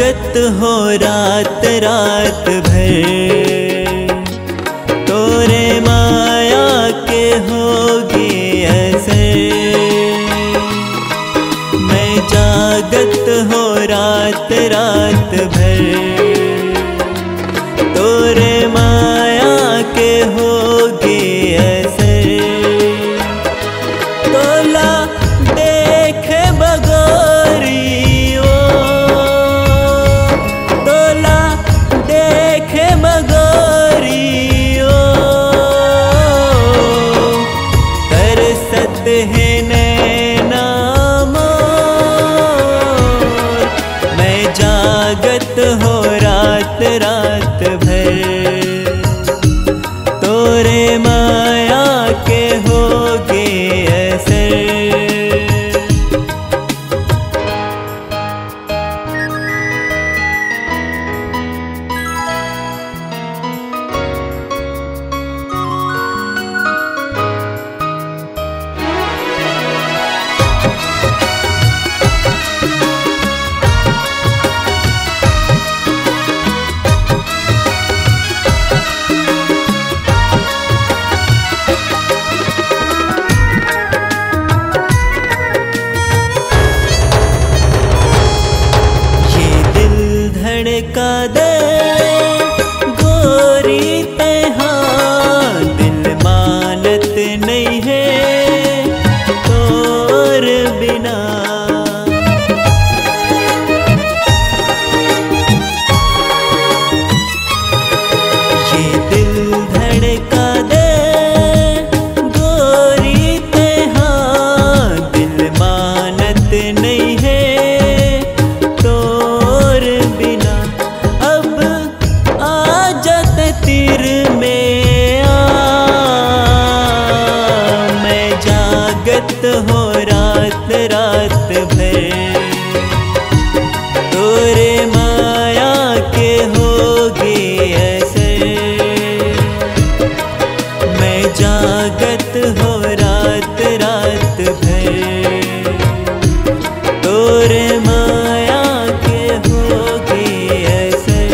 जागत हो रात रात भर, तोरे माया के होगी असर। मैं जागत हो रात रात भर, तोरे माया के होगी असर। तोला देखे बगोरी ओ, तोला देखे बगोरी ओ, तरसत है नैना मोर। मैं जागत हो रात रात भर, तोरे माया के होगे असर। धड़का दे गोरी तेहा, दिल मानत नहीं है तोर बिना। ये दिल धड़का दे गोरी तेहा, दिल मानत नहीं है तीर में आ। मैं जागत हो रात रात भर, तोरे माया के होगे असर। मैं जागत हो रात रात भर, तोरे माया के होगे असर।